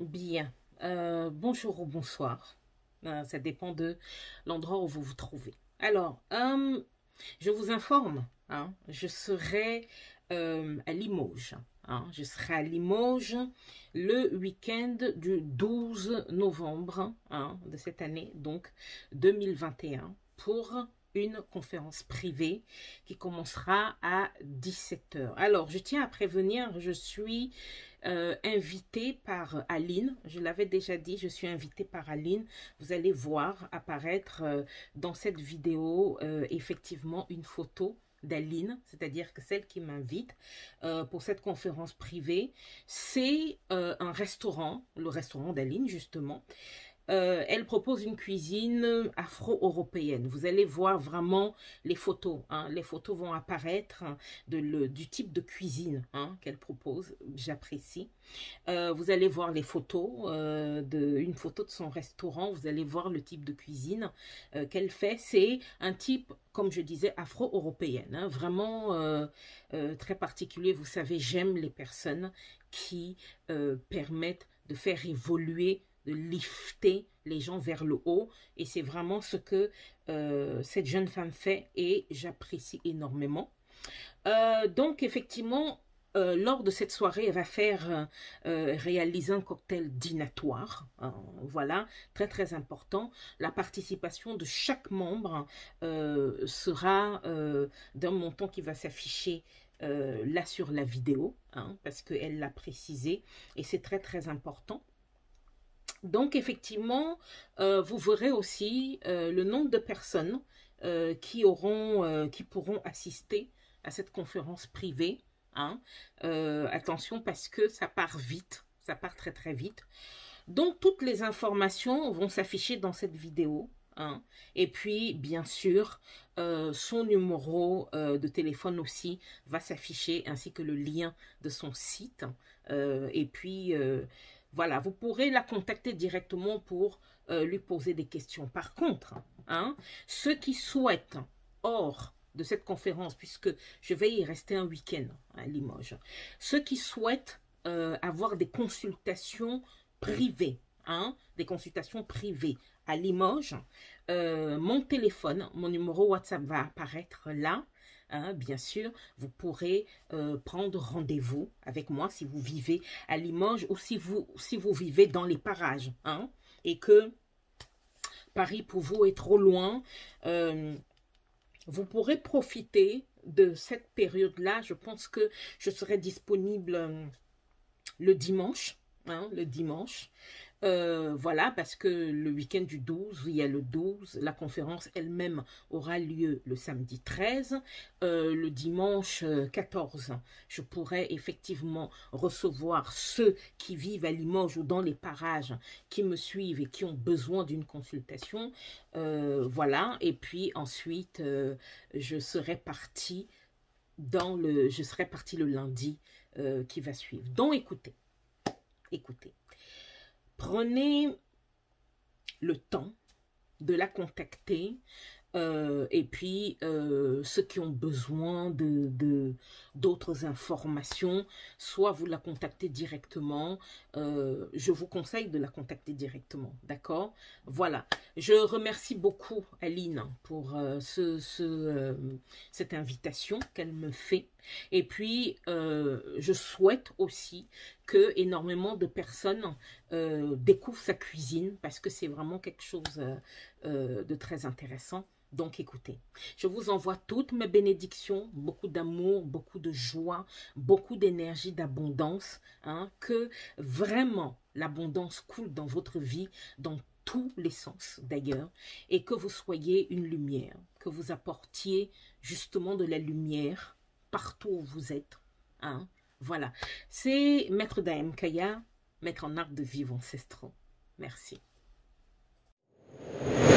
Bien. Bonjour ou bonsoir. Ça dépend de l'endroit où vous vous trouvez. Alors, je vous informe, hein, je serai à Limoges. Je serai à Limoges le week-end du 12 novembre de cette année, donc 2021, pour une conférence privée qui commencera à 17 heures. Alors, je tiens à prévenir, je suis invitée par Aline. Je l'avais déjà dit, je suis invitée par Aline. Vous allez voir apparaître dans cette vidéo effectivement une photo d'Aline, c'est-à-dire que celle qui m'invite pour cette conférence privée, c'est un restaurant, le restaurant d'Aline justement. Elle propose une cuisine afro-européenne. Vous allez voir vraiment les photos. Les photos vont apparaître du type de cuisine qu'elle propose. J'apprécie. Vous allez voir les photos, une photo de son restaurant. Vous allez voir le type de cuisine qu'elle fait. C'est un type, comme je disais, afro-européenne. Vraiment très particulier. Vous savez, j'aime les personnes qui permettent de faire évoluer, de lifter les gens vers le haut. Et c'est vraiment ce que cette jeune femme fait et j'apprécie énormément. Donc, effectivement, lors de cette soirée, elle va faire réaliser un cocktail dînatoire. Voilà, très très important. La participation de chaque membre sera d'un montant qui va s'afficher là sur la vidéo, parce qu'elle l'a précisé et c'est très très important. Donc, effectivement, vous verrez aussi le nombre de personnes qui pourront assister à cette conférence privée. Attention parce que ça part vite, ça part très très vite. Donc, toutes les informations vont s'afficher dans cette vidéo. Et puis, bien sûr, son numéro de téléphone aussi va s'afficher, ainsi que le lien de son site. Et puis, voilà, vous pourrez la contacter directement pour lui poser des questions. Par contre, ceux qui souhaitent, hors de cette conférence, puisque je vais y rester un week-end à Limoges, ceux qui souhaitent avoir des consultations privées, des consultations privées à Limoges, mon téléphone, mon numéro WhatsApp va apparaître là. Bien sûr, vous pourrez prendre rendez-vous avec moi si vous vivez à Limoges ou si vous vivez dans les parages et que Paris pour vous est trop loin. Vous pourrez profiter de cette période-là. Je pense que je serai disponible le dimanche. Le dimanche. Voilà, parce que le week-end du 12, il y a le 12, la conférence elle-même aura lieu le samedi 13, le dimanche 14, je pourrai effectivement recevoir ceux qui vivent à Limoges ou dans les parages qui me suivent et qui ont besoin d'une consultation, voilà, et puis ensuite je serai partie le lundi qui va suivre. Donc écoutez. Prenez le temps de la contacter et puis ceux qui ont besoin d'autres informations, soit vous la contactez directement. Je vous conseille de la contacter directement, d'accord? Voilà, je remercie beaucoup Aline pour cette invitation qu'elle me fait. Et puis, je souhaite aussi que énormément de personnes découvrent sa cuisine parce que c'est vraiment quelque chose de très intéressant. Donc, écoutez, je vous envoie toutes mes bénédictions, beaucoup d'amour, beaucoup de joie, beaucoup d'énergie, d'abondance, que vraiment l'abondance coule dans votre vie, dans tous les sens d'ailleurs, et que vous soyez une lumière, que vous apportiez justement de la lumière partout où vous êtes. Voilà, c'est Maître Daem Kaya, maître en art de vivre ancestraux. Merci.